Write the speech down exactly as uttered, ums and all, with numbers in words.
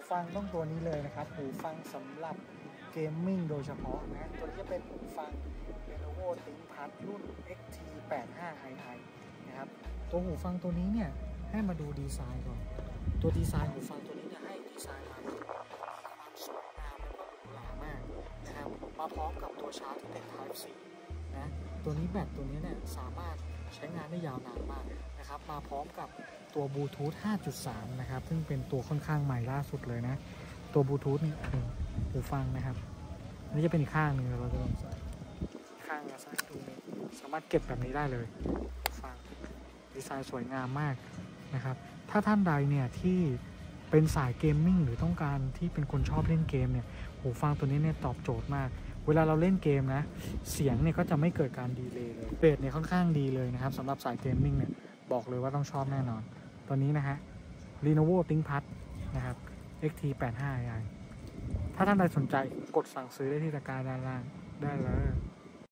ฟังต้องตัวนี้เลยนะครับหูฟังสำหรับเกมมิ่งโดยเฉพาะนะตัวนี้จะเป็นหูฟัง Lenovo ThinkPad รุ่น เอ็กซ์ ที แปดสิบห้า ไอ ไอ นะครับตัวหูฟังตัวนี้เนี่ยให้มาดูดีไซน์ก่อนตัวดีไซน์หูฟังตัวนี้เนี่ยให้ดีไซน์มามีความสวยงามแล้วก็หรูหรามากนะครับมาพร้อมกับตัวชาร์จที่เป็น Type C นะตัวนี้แบตตัวนี้เนี่ยสามารถใช้งานได้ยาวนานมากนะครับมาพร้อมกับตัวบลูทูธ ห้าจุดสาม นะครับซึ่งเป็นตัวค่อนข้างใหม่ล่าสุดเลยนะตัวบลูทูธนี่หูฟังนะครับนี่จะเป็นอีกข้างหนึ่งเราจะลองใส่ข้างซ้ายดูนี่สามารถเก็บแบบนี้ได้เลยหูฟังดีไซน์สวยงามมากนะครับถ้าท่านใดเนี่ยที่เป็นสายเกมมิ่งหรือต้องการที่เป็นคนชอบเล่นเกมเนี่ยหูฟังตัวนี้เนี่ยตอบโจทย์มากเวลาเราเล่นเกมนะเสียงเนี่ยก็จะไม่เกิดการดีเลย์เลยเบสเนี่ยค่อนข้างดีเลยนะครับสำหรับสายเกมมิ่งเนี่ยบอกเลยว่าต้องชอบแน่นอนตัวนี้นะฮะ Lenovo ThinkPad นะครับ เอ็กซ์ ที แปดสิบห้า ไอ ถ้าท่านใดสนใจกดสั่งซื้อได้ที่ตะกร้าด้านล่างได้เลย